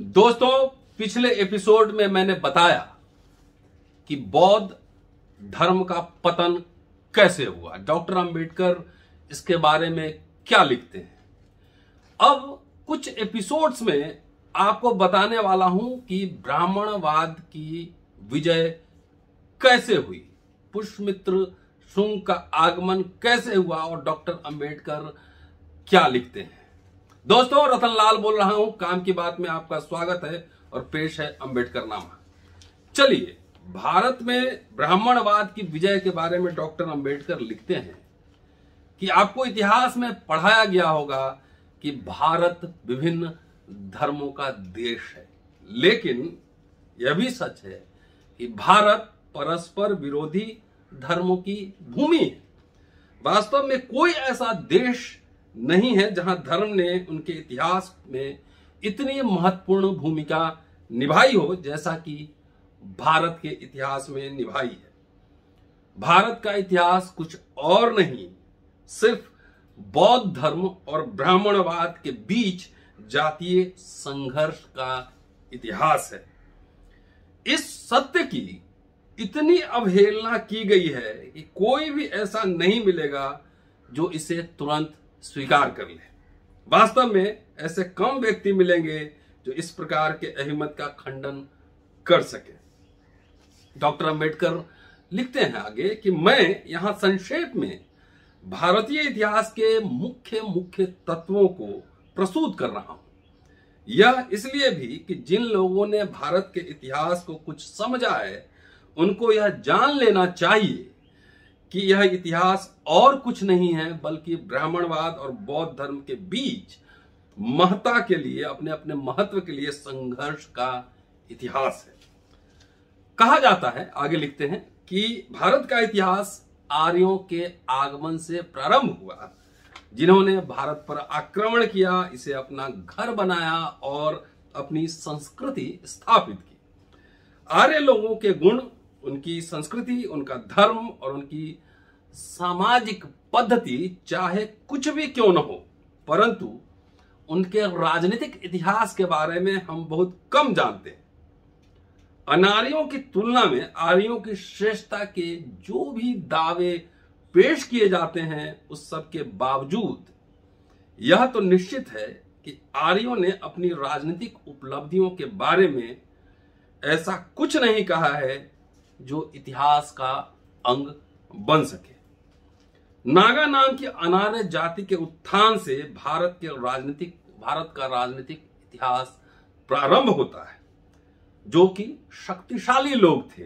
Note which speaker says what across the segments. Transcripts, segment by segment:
Speaker 1: दोस्तों, पिछले एपिसोड में मैंने बताया कि बौद्ध धर्म का पतन कैसे हुआ, डॉक्टर अंबेडकर इसके बारे में क्या लिखते हैं। अब कुछ एपिसोड्स में आपको बताने वाला हूं कि ब्राह्मणवाद की विजय कैसे हुई, पुष्यमित्र शुंग का आगमन कैसे हुआ और डॉक्टर अंबेडकर क्या लिखते हैं। दोस्तों, रतनलाल बोल रहा हूं, काम की बात में आपका स्वागत है और पेश है अंबेडकरनामा। चलिए, भारत में ब्राह्मणवाद की विजय के बारे में डॉक्टर अंबेडकर लिखते हैं कि आपको इतिहास में पढ़ाया गया होगा कि भारत विभिन्न धर्मों का देश है, लेकिन यह भी सच है कि भारत परस्पर विरोधी धर्मों की भूमि है। वास्तव में कोई ऐसा देश नहीं है जहां धर्म ने उनके इतिहास में इतनी महत्वपूर्ण भूमिका निभाई हो जैसा कि भारत के इतिहास में निभाई है। भारत का इतिहास कुछ और नहीं, सिर्फ बौद्ध धर्म और ब्राह्मणवाद के बीच जातीय संघर्ष का इतिहास है। इस सत्य की इतनी अवहेलना की गई है कि कोई भी ऐसा नहीं मिलेगा जो इसे तुरंत स्वीकार कर ले। वास्तव में ऐसे कम व्यक्ति मिलेंगे जो इस प्रकार के अहिमत का खंडन कर सके। डॉक्टर अंबेडकर लिखते हैं आगे कि मैं यहां संक्षेप में भारतीय इतिहास के मुख्य मुख्य तत्वों को प्रस्तुत कर रहा हूं। यह इसलिए भी कि जिन लोगों ने भारत के इतिहास को कुछ समझा है उनको यह जान लेना चाहिए कि यह इतिहास और कुछ नहीं है बल्कि ब्राह्मणवाद और बौद्ध धर्म के बीच महत्ता के लिए, अपने अपने महत्व के लिए संघर्ष का इतिहास है। कहा जाता है, आगे लिखते हैं, कि भारत का इतिहास आर्यों के आगमन से प्रारंभ हुआ, जिन्होंने भारत पर आक्रमण किया, इसे अपना घर बनाया और अपनी संस्कृति स्थापित की। आर्य लोगों के गुण, उनकी संस्कृति, उनका धर्म और उनकी सामाजिक पद्धति चाहे कुछ भी क्यों न हो, परंतु उनके राजनीतिक इतिहास के बारे में हम बहुत कम जानते हैं। अनार्यों की तुलना में आर्यों की श्रेष्ठता के जो भी दावे पेश किए जाते हैं, उस सब के बावजूद यह तो निश्चित है कि आर्यों ने अपनी राजनीतिक उपलब्धियों के बारे में ऐसा कुछ नहीं कहा है जो इतिहास का अंग बन सके। नागा नाम की अनार्य जाति के उत्थान से भारत का राजनीतिक इतिहास प्रारंभ होता है, जो कि शक्तिशाली लोग थे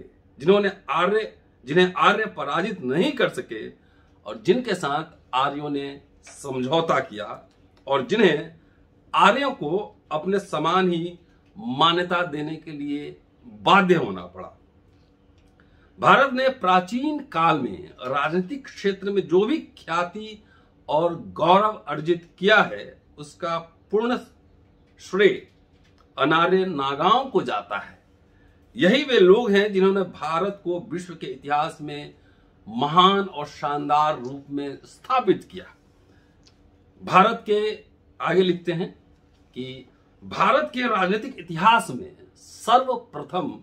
Speaker 1: जिन्हें आर्य पराजित नहीं कर सके और जिनके साथ आर्यों ने समझौता किया और जिन्हें आर्यों को अपने समान ही मान्यता देने के लिए बाध्य होना पड़ा। भारत ने प्राचीन काल में राजनीतिक क्षेत्र में जो भी ख्याति और गौरव अर्जित किया है, उसका पूर्ण श्रेय अनार्य नागाओं को जाता है। यही वे लोग हैं जिन्होंने भारत को विश्व के इतिहास में महान और शानदार रूप में स्थापित किया। भारत के आगे लिखते हैं कि भारत के राजनीतिक इतिहास में सर्वप्रथम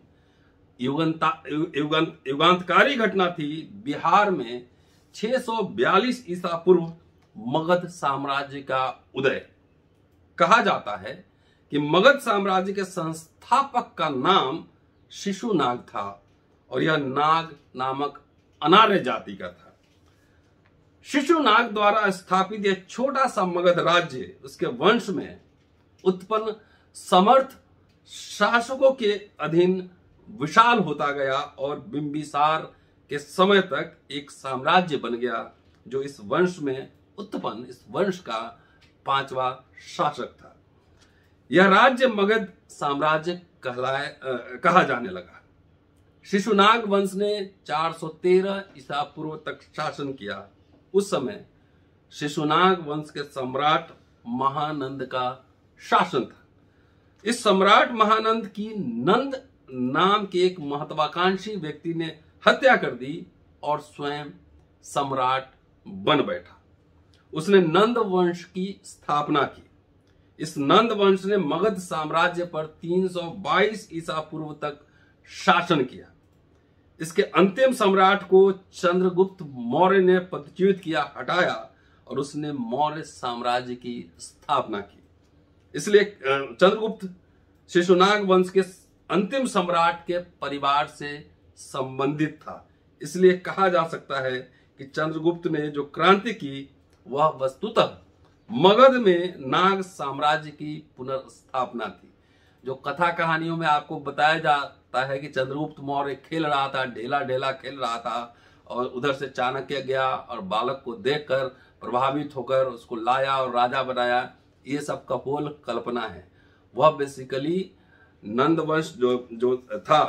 Speaker 1: युगांतकारी घटना थी बिहार में 642 ईसा पूर्व मगध साम्राज्य का उदय। कहा जाता है कि मगध साम्राज्य के संस्थापक का नाम शिशुनाग था और यह नाग नामक अनार्य जाति का था। शिशुनाग द्वारा स्थापित यह छोटा सा मगध राज्य उसके वंश में उत्पन्न समर्थ शासकों के अधीन विशाल होता गया और बिंबिसार के समय तक एक साम्राज्य बन गया, जो इस वंश का 5वां शासक था। यह राज्य मगध साम्राज्य कहा जाने लगा। शिशुनाग वंश ने 413 ईसा पूर्व तक शासन किया। उस समय शिशुनाग वंश के सम्राट महानंद का शासन था। इस सम्राट महानंद की नंद नाम के एक महत्वाकांक्षी व्यक्ति ने हत्या कर दी और स्वयं सम्राट बन बैठा। उसने नंद वंश की स्थापना की। इस नंद वंश ने मगध साम्राज्य पर 322 ईसा पूर्व तक शासन किया। इसके अंतिम सम्राट को चंद्रगुप्त मौर्य ने पदच्युत किया, हटाया और उसने मौर्य साम्राज्य की स्थापना की। इसलिए चंद्रगुप्त शिशुनाग वंश के अंतिम सम्राट के परिवार से संबंधित था। इसलिए कहा जा सकता है कि चंद्रगुप्त ने जो क्रांति की वह वस्तुतः मगध में नाग साम्राज्य की पुनर्स्थापना थी। जो कथा कहानियों में आपको बताया जाता है कि चंद्रगुप्त मौर्य खेल रहा था, ढेला ढेला खेल रहा था और उधर से चाणक्य गया और बालक को देखकर प्रभावित होकर उसको लाया और राजा बनाया, ये सब कपोल कल्पना है। वह बेसिकली नंद वंश जो था,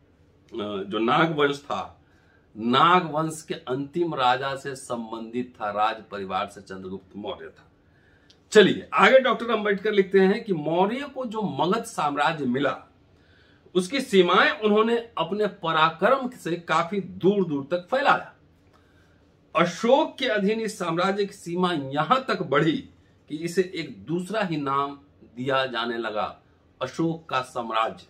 Speaker 1: जो नाग वंश था, नाग वंश के अंतिम राजा से संबंधित था, राज परिवार से चंद्रगुप्त मौर्य था। चलिए आगे डॉक्टर अंबेडकर लिखते हैं कि मौर्य को जो मगध साम्राज्य मिला उसकी सीमाएं उन्होंने अपने पराक्रम से काफी दूर दूर तक फैलाया। अशोक के अधीन इस साम्राज्य की सीमा यहां तक बढ़ी कि इसे एक दूसरा ही नाम दिया जाने लगा, अशोक का साम्राज्य।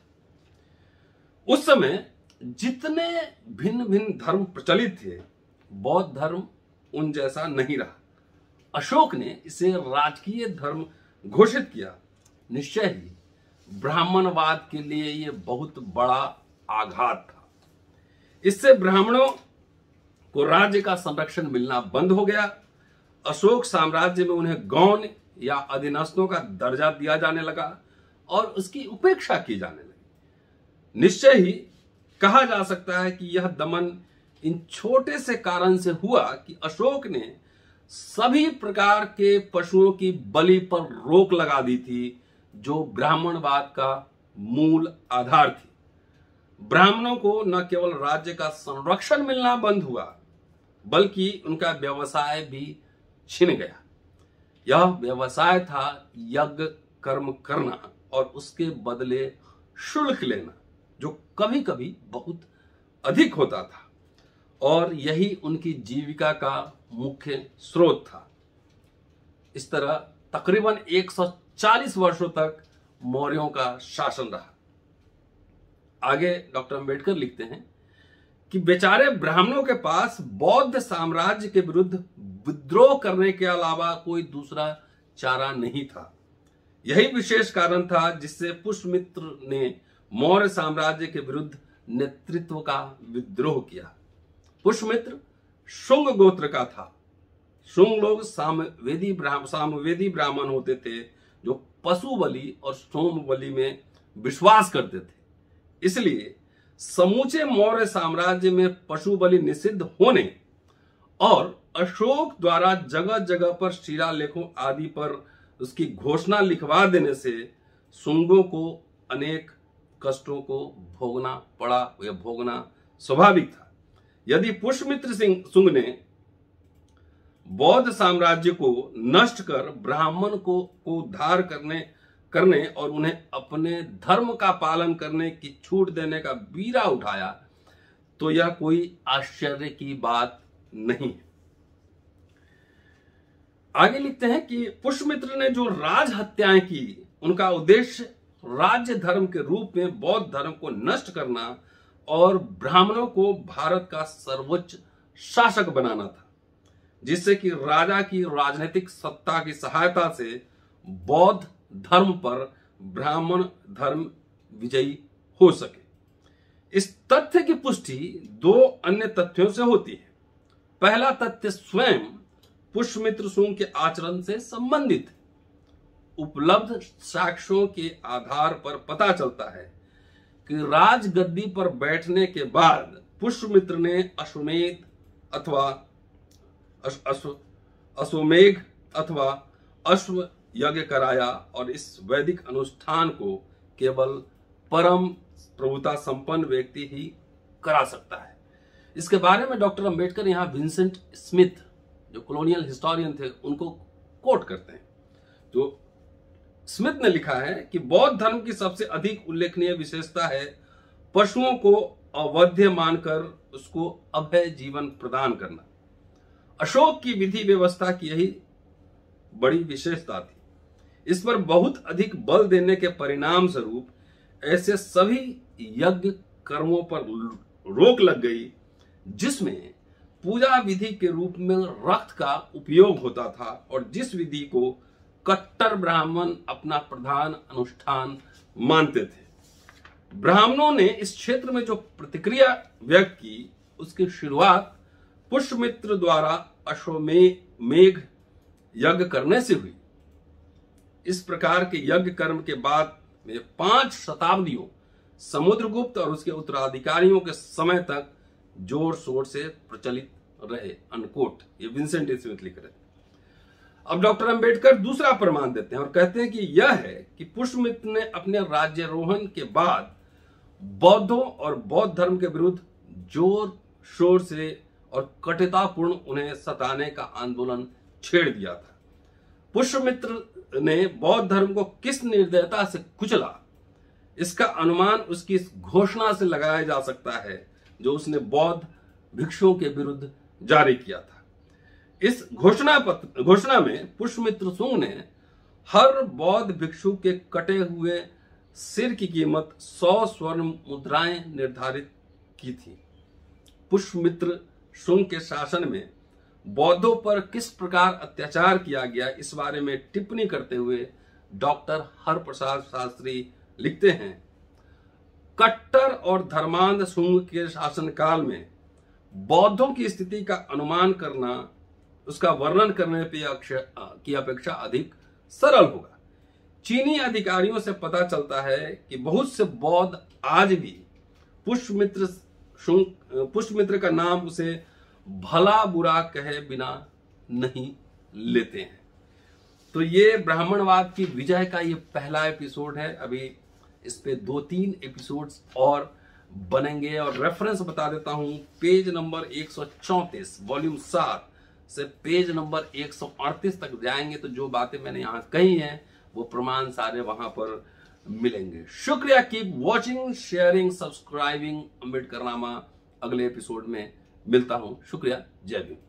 Speaker 1: उस समय जितने भिन्न भिन्न धर्म प्रचलित थे, बौद्ध धर्म उन जैसा नहीं रहा। अशोक ने इसे राजकीय धर्म घोषित किया। निश्चय ही ब्राह्मणवाद के लिए यह बहुत बड़ा आघात था। इससे ब्राह्मणों को राज्य का संरक्षण मिलना बंद हो गया। अशोक साम्राज्य में उन्हें गौण या अधीनस्थों का दर्जा दिया जाने लगा और उसकी उपेक्षा की जाने लगी। निश्चय ही कहा जा सकता है कि यह दमन इन छोटे से कारण से हुआ कि अशोक ने सभी प्रकार के पशुओं की बलि पर रोक लगा दी थी, जो ब्राह्मणवाद का मूल आधार थी। ब्राह्मणों को न केवल राज्य का संरक्षण मिलना बंद हुआ, बल्कि उनका व्यवसाय भी छिन गया। यह व्यवसाय था यज्ञ कर्म करना और उसके बदले शुल्क लेना, जो कभी कभी बहुत अधिक होता था, और यही उनकी जीविका का मुख्य स्रोत था। इस तरह तकरीबन 140 वर्षों तक मौर्यों का शासन रहा। आगे डॉक्टर अंबेडकर लिखते हैं कि बेचारे ब्राह्मणों के पास बौद्ध साम्राज्य के विरुद्ध विद्रोह करने के अलावा कोई दूसरा चारा नहीं था। यही विशेष कारण था जिससे पुष्यमित्र ने मौर्य साम्राज्य के विरुद्ध नेतृत्व का विद्रोह किया। पुष्यमित्र शुंग गोत्र का था। शुंग लोग सामवेदी ब्राह्मण होते थे, जो पशु बलि और सोम बलि में विश्वास करते थे। इसलिए समूचे मौर्य साम्राज्य में पशु बलि निषिद्ध होने और अशोक द्वारा जगह जगह पर शिलालेखों आदि पर उसकी घोषणा लिखवा देने से शुंगों को अनेक कष्टों को भोगना पड़ा या भोगना स्वाभाविक था। यदि पुष्यमित्र शुंग ने बौद्ध साम्राज्य को नष्ट कर ब्राह्मण को उद्धार करने और उन्हें अपने धर्म का पालन करने की छूट देने का बीड़ा उठाया, तो यह कोई आश्चर्य की बात नहीं है। आगे लिखते हैं कि पुष्यमित्र ने जो राज हत्याएं की, उनका उद्देश्य राज्य धर्म के रूप में बौद्ध धर्म को नष्ट करना और ब्राह्मणों को भारत का सर्वोच्च शासक बनाना था, जिससे कि राजा की राजनीतिक सत्ता की सहायता से बौद्ध धर्म पर ब्राह्मण धर्म विजयी हो सके। इस तथ्य की पुष्टि दो अन्य तथ्यों से होती है। पहला तथ्य स्वयं पुष्यमित्र शुंग के आचरण से संबंधित है। उपलब्ध साक्ष्यों के आधार पर पता चलता है कि राजगद्दी पर बैठने के बाद पुष्यमित्र ने अश्वमेध अथवा अश्व यज्ञ कराया, और इस वैदिक अनुष्ठान को केवल परम प्रभुता संपन्न व्यक्ति ही करा सकता है। इसके बारे में डॉक्टर अंबेडकर यहां विंसेंट स्मिथ, जो कॉलोनियल हिस्टोरियन थे, उनको कोट करते हैं। जो स्मिथ ने लिखा है कि बौद्ध धर्म की सबसे अधिक उल्लेखनीय विशेषता है पशुओं को अवध्य मानकर उसको अभय जीवन प्रदान करना। अशोक की विधि व्यवस्था की यही बड़ी विशेषता थी। इस पर बहुत अधिक बल देने के परिणाम स्वरूप ऐसे सभी यज्ञ कर्मों पर रोक लग गई जिसमें पूजा विधि के रूप में रक्त का उपयोग होता था और जिस विधि को कट्टर ब्राह्मण अपना प्रधान अनुष्ठान मानते थे। ब्राह्मणों ने इस क्षेत्र में जो प्रतिक्रिया व्यक्त की उसकी शुरुआत पुष्यमित्र द्वारा अश्वमेघ यज्ञ करने से हुई। इस प्रकार के यज्ञ कर्म के बाद में 5 शताब्दियों समुद्रगुप्त और उसके उत्तराधिकारियों के समय तक जोर शोर से प्रचलित रहे। अनकोट, ये विंसेंट स्मिथ लिख रहे। अब डॉक्टर अंबेडकर दूसरा प्रमाण देते हैं और कहते हैं कि यह है कि पुष्यमित्र ने अपने राज्यारोहण के बाद बौद्धों और बौद्ध धर्म के विरुद्ध जोर शोर से और कठिनतापूर्ण उन्हें सताने का आंदोलन छेड़ दिया था। पुष्यमित्र ने बौद्ध धर्म को किस निर्दयता से कुचला, इसका अनुमान उसकी इस घोषणा से लगाया जा सकता है जो उसने बौद्ध भिक्षुओं के विरुद्ध जारी किया था। इस घोषणा में पुष्यमित्र सुंग ने हर बौद्ध भिक्षु के कटे हुए सिर की कीमत 100 स्वर्ण मुद्राएं निर्धारित की थी। पुष्यमित्र शुंग के शासन में बौद्धों पर किस प्रकार अत्याचार किया गया इस बारे में टिप्पणी करते हुए डॉक्टर हरप्रसाद शास्त्री लिखते हैं, कट्टर और धर्मांध शुंग के शासनकाल में बौद्धों की स्थिति का अनुमान करना उसका वर्णन करने की अपेक्षा अधिक सरल होगा। चीनी अधिकारियों से पता चलता है कि बहुत से बौद्ध आज भी पुष्यमित्र का नाम उसे भला बुरा कहे बिना नहीं लेते हैं। तो ये ब्राह्मणवाद की विजय का ये पहला एपिसोड है। अभी इस पे 2-3 एपिसोड्स और बनेंगे और रेफरेंस बता देता हूं, पेज नंबर 134 वॉल्यूम 7 से पेज नंबर 138 तक जाएंगे तो जो बातें मैंने यहां कही हैं वो प्रमाण सारे वहां पर मिलेंगे। शुक्रिया। Keep watching, sharing, subscribing. Ambedkarnama अगले एपिसोड में मिलता हूं। शुक्रिया। जय भीम।